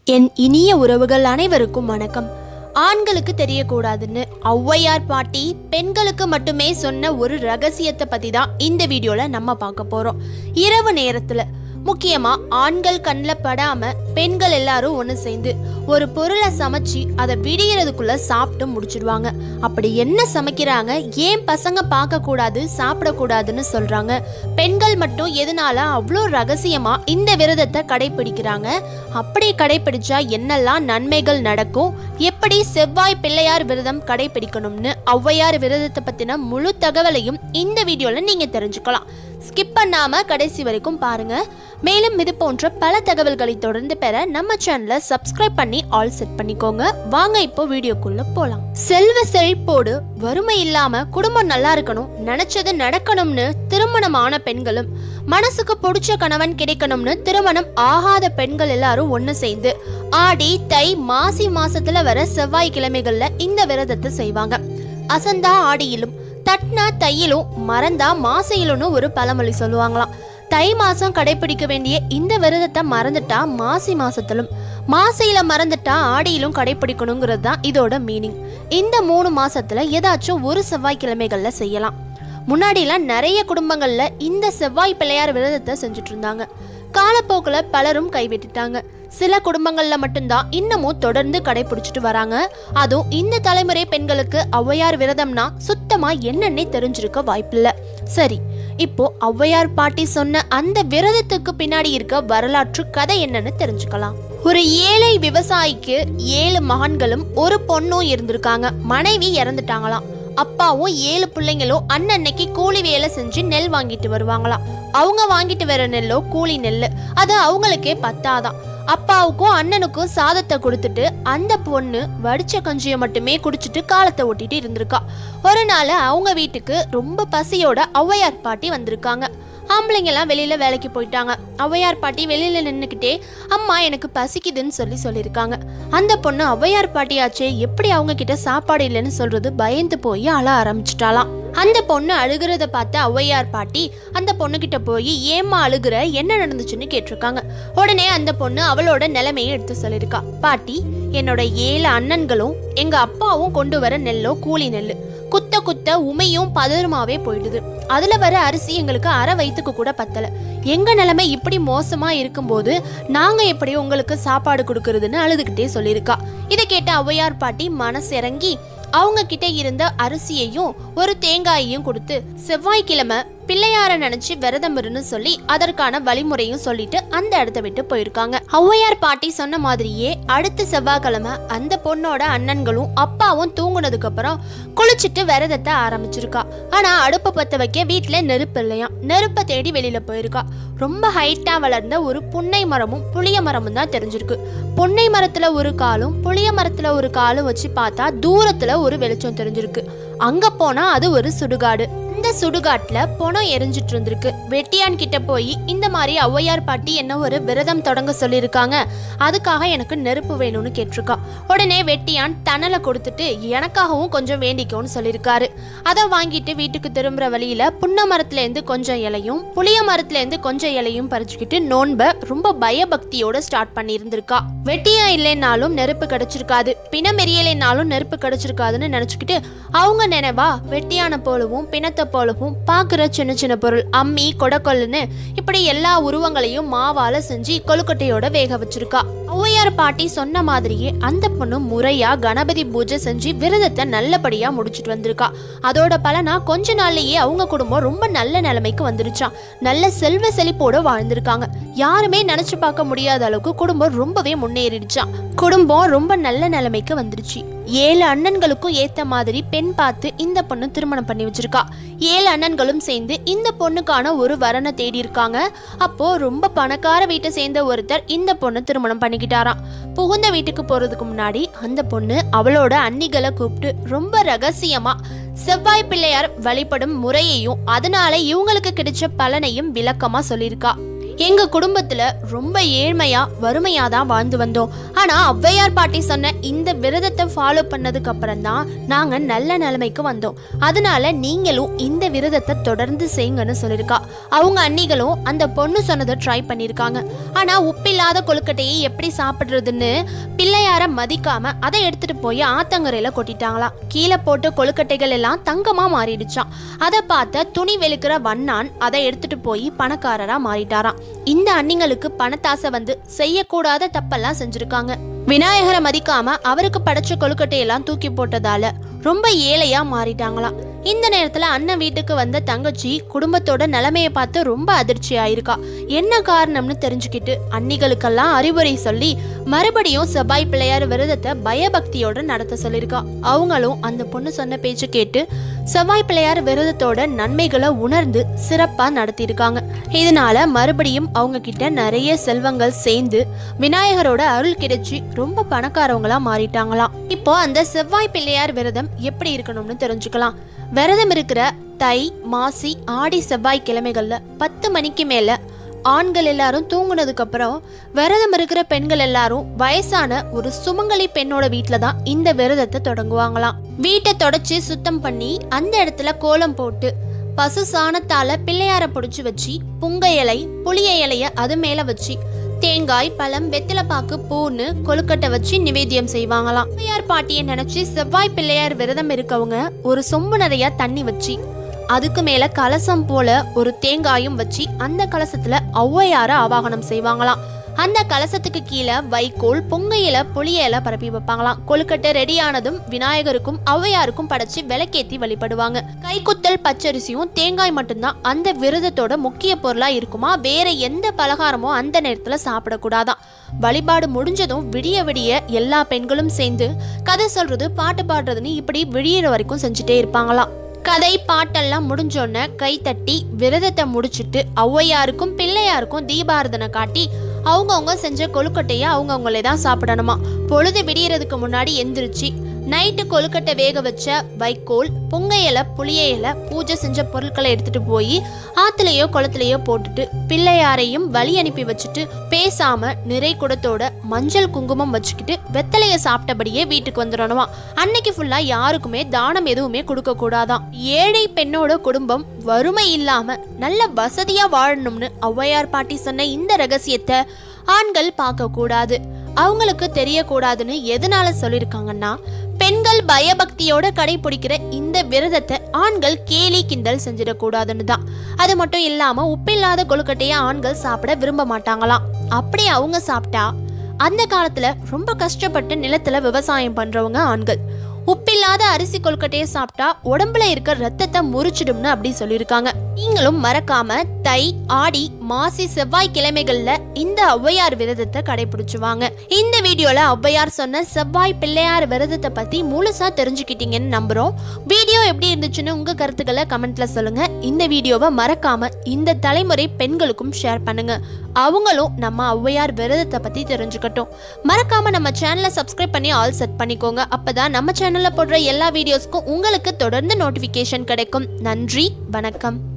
என் இனிய உறவுகள் அனைவருக்கும் வணக்கம். ஆண்களுக்கு தெரியக்கூடாதுன்னு ஔவையார் பாட்டி பெண்களுக்கு மட்டுமே சொன்ன ஒரு ரகசியத்தை பத்தி தான் இந்த வீடியோல நம்ம பார்க்க போறோம். இரவு நேரத்துல முக்கியமா ஆண்கள் கண்ணில் படாம பெண்கள் எல்லாரும் ஒன்று சேர்ந்து ஒரு பொருளை சமைச்சு அதை விடியறதுக்குள்ள சாப்பிட்டு முடிச்சிடுவாங்க. அப்படி என்ன சமைக்கிறாங்க, ஏன் பசங்க பார்க்க கூடாது சாப்பிடக்கூடாதுன்னு சொல்றாங்க? பெண்கள் மட்டும் எதனால அவ்வளோ ரகசியமா இந்த விரதத்தை கடைபிடிக்கிறாங்க? அப்படி கடைபிடிச்சா என்னெல்லாம் நன்மைகள் நடக்கும்? எப்படி செவ்வாய் பிள்ளையார் விரதம் கடைபிடிக்கணும்னு ஔவையார் விரதத்தை பத்தின முழு தகவலையும் இந்த வீடியோல நீங்க தெரிஞ்சுக்கலாம். ஸ்கிப் பண்ணாம கடைசி வரைக்கும் பாருங்க. மேலும் இது போன்ற பல தகவல்களை தொடர்ந்து பெற நம்ம சேனலை சப்ஸ்கிரைப் பண்ணி ஆல் செட் பண்ணிக்கோங்க. வாங்க இப்போ வீடியோக்குள்ள போலாம். செல்வ செழிப்போடு வறுமை இல்லாம குடும்பம் நல்லா இருக்கணும், நினைச்சது நடக்கணும்னு திருமணமான பெண்களும் மனசுக்கு பிடிச்ச கணவன் கிடைக்கணும்னு திருமணம் ஆகாத பெண்கள் எல்லாரும் ஒண்ணு சேர்ந்து ஆடி தை மாசி மாசத்துல வர செவ்வாய் கிழமைகள்ல இந்த விரதத்தை செய்வாங்க. அசந்தா ஆடியிலும் தட்னா தையிலும் மறந்தா மாசையிலும்னு ஒரு பழமொழி சொல்லுவாங்களாம். தை மாசம் கடைபிடிக்க வேண்டிய இந்த விரதத்தை மறந்துட்டா மாசி மாசத்திலும், மாசையில மறந்துட்டா ஆடியிலும் கடைபிடிக்கணுங்கிறது தான் இதோட மீனிங். இந்த 3 மாசத்துல ஏதாச்சும் ஒரு செவ்வாய்க்கிழமைகள்ல செய்யலாம். முன்னாடிலாம் நிறைய குடும்பங்கள்ல இந்த செவ்வாய் பிள்ளையார் விரதத்தை செஞ்சுட்டு இருந்தாங்க. காலப்போக்குல பலரும் கைவிட்டுட்டாங்க. சில குடும்பங்கள்ல மட்டும்தான் இன்னமும் தொடர்ந்து கடைபிடிச்சிட்டு வராங்க. அதுவும் இந்த தலைமுறை பெண்களுக்கு ஔவையார் விரதம்னா சுத்தமா என்னன்னே தெரிஞ்சிருக்க வாய்ப்பில்ல. சரி, இப்போ ஔவையார் பாட்டி சொன்ன அந்த விரதத்துக்கு பின்னாடி இருக்க வரலாற்று கதை என்னன்னு தெரிஞ்சுக்கலாம். ஒரு ஏழை விவசாயிக்கு 7 மகன்களும் ஒரு பொண்ணும் இருந்திருக்காங்க. மனைவி இறந்துட்டாங்களாம். அப்பாவும் 7 பிள்ளைங்களும் அன்னன்னைக்கு கூலி வேலை செஞ்சு நெல் வாங்கிட்டு வருவாங்களாம். அவங்க வாங்கிட்டு வர நெல்லோ கூலி நெல், அது அவங்களுக்கே பத்தாதான். அப்பாவுக்கும் அண்ணனுக்கும் சாதத்தை கொடுத்துட்டு அந்த பொண்ணு வடிச்ச கஞ்சியை மட்டுமே குடிச்சிட்டு காலத்தை ஓட்டிட்டு இருந்திருக்கா. ஒரு நாள் அவங்க வீட்டுக்கு ரொம்ப பசியோட ஔவையார் பாட்டி வந்திருக்காங்க. ஆம்பளைங்கெல்லாம் வெளியில வேலைக்கு போயிட்டாங்க. ஔவையார் பாட்டி வெளியில நின்றுக்கிட்டே அம்மா எனக்கு பசிக்குதுன்னு சொல்லியிருக்காங்க. அந்த பொண்ணு ஔவையார் பாட்டியாச்சே, எப்படி அவங்க கிட்ட சாப்பாடு இல்லைன்னு சொல்றது பயந்து போய் அழ ஆரம்பிச்சிட்டாலாம். அந்த பொண்ணு அழுகிறத பார்த்து ஔவையார் பாட்டி அந்த பொண்ணு கிட்ட போய் ஏம்மா அழுகுற, என்ன நடந்துச்சுன்னு கேட்டிருக்காங்க. உடனே அந்த பொண்ணு அவளோட நிலைமையை எடுத்து சொல்லியிருக்கா. பாட்டி, என்னோட 7 அண்ணன்களும் எங்க அப்பாவும் கொண்டு வர நெல்லோ கூலி நெல்லு குத்த குத்த உமையும் பதறுமாவே போயிடுது. அதுல வர அரிசி எங்களுக்கு அரை வயிற்றுக்கு கூட பத்தல. எங்க நிலைமை இப்படி மோசமா இருக்கும்போது நாங்க எப்படி உங்களுக்கு சாப்பாடு கொடுக்கறதுன்னு அழுதுகிட்டே சொல்லியிருக்கா. இதை கேட்ட ஔவையார் பாட்டி மனசு இறங்கி அவங்க கிட்ட இருந்த அரிசியையும் ஒரு தேங்காயையும் கொடுத்து செவ்வாய்க்கிழமை பிள்ளையார நினைச்சு விரதம் இருன்னு சொல்லி அதற்கான வழிமுறையும் சொல்லிட்டு அந்த இடத்த விட்டு போயிருக்காங்க. ஔவையார் பாட்டி சொன்ன மாதிரியே அடுத்த செவ்வாய்க்கிழமை அந்த பொண்ணோட அண்ணன்களும் அப்பாவும் தூங்குனதுக்கு அப்புறம் குளிச்சுட்டு விரதத்தை ஆரம்பிச்சிருக்கா. ஆனா அடுப்பை பத்த வைக்க வீட்டுல நெருப்பு இல்லையா. நெருப்பை தேடி வெளியில போயிருக்கா. ரொம்ப ஹைட்டா வளர்ந்த ஒரு புன்னை மரமும் புளிய மரமும் தான் தெரிஞ்சிருக்கு. புன்னை மரத்துல ஒரு காலும் புளிய மரத்துல ஒரு காலும் வச்சு பார்த்தா தூரத்துல ஒரு வெளிச்சம் தெரிஞ்சிருக்கு. அங்க போனா அது ஒரு சுடுகாடு. இந்த சுடுகாட்டுல பொணம் எரிஞ்சிட்டு இருந்திருக்கு. வெட்டியான் கிட்ட போய் இந்த மாதிரி ஔவையார் பாட்டி என்ன ஒரு விரதம் தொடங்க சொல்லியிருக்காங்க, அதுக்காக எனக்கு நெருப்பு வேணும்னு கேட்டிருக்கா. உடனே வெட்டியான் தணலை கொடுத்துட்டு எனக்காகவும் கொஞ்சம் வேண்டிக்கோன்னு சொல்லியிருக்காரு. அதை வாங்கிட்டு வீட்டுக்கு திரும்புற வழியில புன்ன மரத்துல இருந்து கொஞ்சம் இலையும் புளிய மரத்துல இருந்து கொஞ்சம் இலையும் பறிச்சுக்கிட்டு நோன்பை ரொம்ப பயபக்தியோட ஸ்டார்ட் பண்ணி இருந்திருக்கா. வெட்டியா இல்லைன்னாலும் நெருப்பு கிடைச்சிருக்காது, பிணம் எரியலைனாலும் நெருப்பு கிடைச்சிருக்காதுன்னு நினைச்சுக்கிட்டு அவங்க நினைவா வெட்டியான போலவும் பிணத்தை போலவும் பாக்குற சின்ன சின்ன பொருள் அம்மி கொடக்கொல்லுன்னு இப்படி எல்லா உருவங்களையும் மாவால செஞ்சு கொழுக்கட்டையோட வேக வச்சிருக்கா. ஔவையார் பாட்டி சொன்ன மாதிரியே அந்த பொண்ணு முறையா கணபதி பூஜை செஞ்சு விரதத்தை நல்லபடியா முடிச்சுட்டு வந்திருக்கா. அதோட பலனா கொஞ்ச நாள்லயே அவங்க குடும்பம் ரொம்ப நல்ல நிலைமைக்கு வந்துருச்சான். நல்ல செல்வ செழிப்போட வாழ்ந்திருக்காங்க. யாருமே நினைச்சு பார்க்க முடியாத அளவுக்கு குடும்பம் ரொம்பவே முன்னேறிடுச்சான். குடும்பம் ரொம்ப நல்ல நிலைமைக்கு வந்துருச்சு. 7 அண்ணன்களுக்கும் ஏத்த மாதிரி பெண் பார்த்து இந்த பொண்ணு திருமணம் பண்ணி வச்சிருக்கா. 7 அண்ணன்களும் சேர்ந்து இந்த பொண்ணுக்கான ஒரு வரனை தேடி இருக்காங்க. அப்போ ரொம்ப பணக்கார வீட்டை சேர்ந்த ஒருத்தர் இந்த பொண்ணு திருமணம் பண்ணிக்கிட்டாராம். புகுந்த வீட்டுக்கு போறதுக்கு முன்னாடி அந்த பொண்ணு அவளோட அன்னிகளை கூப்பிட்டு ரொம்ப ரகசியமா செவ்வாய் பிள்ளையார் வழிபடும் முறையையும் அதனால இவங்களுக்கு கிடைச்ச பலனையும் விளக்கமா சொல்லியிருக்கா. எங்க குடும்பத்துல ரொம்ப ஏழ்மையா வறுமையா தான் வாழ்ந்து வந்தோம். ஆனா ஔவையார் பாட்டி சொன்ன இந்த விரதத்தை ஃபாலோ பண்ணதுக்கு அப்புறம் தான் நாங்க நல்ல நிலைமைக்கு வந்தோம். அதனால நீங்களும் இந்த விரதத்தை தொடர்ந்து செய்யுங்கன்னு சொல்லியிருக்கா. அவங்க அன்னிகளும் அந்த பொண்ணு சொன்னதை ட்ரை பண்ணியிருக்காங்க. ஆனா உப்பில்லாத கொழுக்கட்டையை எப்படி சாப்பிடுறதுன்னு பிள்ளையார மதிக்காம அதை எடுத்துட்டு போய் ஆத்தங்கரையில கொட்டிட்டாங்களாம். கீழே போட்டு கொழுக்கட்டைகள் எல்லாம் தங்கமா மாறிடுச்சான். அதை பார்த்த துணி வெளுக்கிற வண்ணான் அதை எடுத்துட்டு போய் பணக்காரரா மாறிட்டாராம். இந்த அன்னிங்களுக்கு பணத்தாசை வந்து செய்யக்கூடாத தப்பெல்லாம் செஞ்சிருக்காங்க. விநாயகரை மதிக்காம அவருக்கு படைச்ச கொழுக்கட்டையெல்லாம் தூக்கி போட்டதால ரொம்ப ஏழையா மாறிட்டாங்களாம். இந்த நேரத்துல அண்ணன் வீட்டுக்கு வந்த தங்கச்சி குடும்பத்தோட நிலைமையை பார்த்து ரொம்ப அதிர்ச்சி ஆயிருக்கா. என்ன காரணம்னு தெரிஞ்சுக்கிட்டு அன்னிகளுக்கெல்லாம் அறிவுரை சொல்லி மறுபடியும் செவ்வாய் பிள்ளையார் விரதத்தை பயபக்தியோட நடத்த சொல்லியிருக்கா. அவங்களும் அந்த பொண்ணு சொன்ன பேச்சு கேட்டு செவ்வாய் பிள்ளையார் விரதத்தோட நன்மைகளை உணர்ந்து சிறப்பா நடத்தியிருக்காங்க. இதனால மறுபடியும் அவங்க கிட்ட நிறைய செல்வங்கள் சேர்ந்து விநாயகரோட அருள் கிடைச்சி ரொம்ப பணக்காரவங்களா மாறிட்டாங்களாம். இப்போ அந்த செவ்வாய் பிள்ளையார் விரதம் எப்படி இருக்கணும்னு தெரிஞ்சுக்கலாம். விரதம் இருக்கிற தை, மாசி, ஆடி, செவ்வாய் கிழமைகள்ல 10 மணிக்கு மேல ஆண்கள் எல்லாரும் தூங்குனதுக்கு அப்புறம் விரதம் இருக்கிற பெண்கள் எல்லாரும் வயசான ஒரு சுமங்கலி பெண்ணோட வீட்டுல தான் இந்த விரதத்தை தொடங்குவாங்களாம். வீட்டை தொடச்சி சுத்தம் பண்ணி அந்த இடத்துல கோலம் போட்டு பசு சாணத்தால பிள்ளையார பொடிச்சு வச்சு புங்க இலை, புளிய இலைய அது மேல வச்சு தேங்காய், பழம், வெத்திலப்பாக்கு, பூன்னு கொழுக்கட்டை வச்சு நிவேத்தியம் செய்வாங்களாம். ஔவையார் பாட்டியை நினைச்சு செவ்வாய் பிள்ளையார் விரதம் இருக்கவங்க ஒரு சொம்பு நிறைய தண்ணி வச்சு அதுக்கு மேல கலசம் போல ஒரு தேங்காயும் வச்சு அந்த கலசத்துல ஔவையார ஆவாகனம் செய்வாங்களாம். அந்த கலசத்துக்கு கீழே வைக்கோல், பொங்க இலை, புளிய இலை பரப்பி வைப்பாங்களாம். கொழுக்கட்டை ரெடியானதும் விநாயகருக்கும் ஔவையாருக்கும் படைச்சு விளக்கேத்தி வழிபடுவாங்க. கைக்குத்தல் பச்சரிசியும் தேங்காய் மட்டும்தான் அந்த விரதத்தோட முக்கிய பொருளா இருக்குமா. வேற எந்த பலகாரமும் அந்த நேரத்துல சாப்பிடக்கூடாதான். வழிபாடு முடிஞ்சதும் விடிய விடிய எல்லா பெண்களும் சேர்ந்து கதை சொல்றது, பாட்டு பாடுறதுன்னு இப்படி விடியற வரைக்கும் செஞ்சுட்டே இருப்பாங்களாம். கதை பாட்டெல்லாம் முடிஞ்சோன்ன கை தட்டி விரதத்தை முடிச்சுட்டு ஔவையாருக்கும் பிள்ளையாருக்கும் தீபாரதனை காட்டி அவங்கவுங்க செஞ்ச கொழுக்கட்டையை அவங்கவுங்களே தான் சாப்பிடணுமா. பொழுது விடியறதுக்கு முன்னாடி எந்திரிச்சு நைட்டு கொழுக்கட்டை வேக வச்ச வைக்கோல், பொங்க இலை, புளிய இலை, பூஜை செஞ்ச பொருட்களை எடுத்துட்டு போய் ஆத்துலையோ குளத்துலையோ போட்டுட்டு பிள்ளையாரையும் வழி அனுப்பி வச்சுட்டு பேசாம நிறை குடத்தோட மஞ்சள் குங்குமம் வச்சுக்கிட்டு வெத்தலைய சாப்பிட்டபடியே வீட்டுக்கு வந்துடணுமா. அன்னைக்கு ஃபுல்லா யாருக்குமே தானம் எதுவுமே கொடுக்க கூடாதான். ஏழை பெண்ணோட குடும்பம் வறுமை இல்லாம நல்ல வசதியா வாழணும்னு ஔவையார் பாட்டி சொன்ன இந்த ரகசியத்தை ஆண்கள் பார்க்க கூடாது, அவங்களுக்கு தெரியக்கூடாதுன்னு எதனால சொல்லியிருக்காங்கன்னா, பெண்கள் பயபக்தியோட கடைபிடிக்கிற இந்த விரதத்தை ஆண்கள் கேலி கிண்டல் செஞ்சிடக்கூடாதுன்னு தான். அது மட்டும் இல்லாம உப்பில்லாத கொழுக்கட்டையை ஆண்கள் சாப்பிட விரும்ப மாட்டாங்களாம். அப்படி அவங்க சாப்பிட்டா அந்த காலத்துல ரொம்ப கஷ்டப்பட்டு நிலத்துல விவசாயம் பண்றவங்க ஆண்கள் உப்பில்லாத அரிசி கொழுக்கட்டையை சாப்பிட்டா உடம்புல இருக்க ரத்தத்தை முறிச்சிடும்னு அப்படி சொல்லியிருக்காங்க. நீங்களும் மறக்காம தை, ஆடி, மாசி, செவ்வாய் கிழமைகள்ல இந்த ஔவையார் விரதத்தை கடைபிடிச்சுவாங்க. இந்த வீடியோல ஔவையார் சொன்ன செவ்வாய் பிள்ளையார் விரதத்தை பத்தி முழுசா தெரிஞ்சுக்கிட்டீங்கன்னு நம்புறோம். வீடியோ எப்படி இருந்துச்சுன்னு உங்க கருத்துக்களை கமெண்ட்ல சொல்லுங்க. இந்த வீடியோவை மறக்காம இந்த தலைமுறை பெண்களுக்கும் ஷேர் பண்ணுங்க. அவங்களும் நம்ம ஔவையார் விரதத்தை பத்தி தெரிஞ்சுக்கட்டும். மறக்காம நம்ம சேனலை சப்ஸ்கிரைப் பண்ணி ஆல் செட் பண்ணிக்கோங்க. அப்பதான் நம்ம சேனல்ல போடுற எல்லா வீடியோஸ்க்கும் உங்களுக்கு தொடர்ந்து நோட்டிபிகேஷன் கிடைக்கும். நன்றி, வணக்கம்.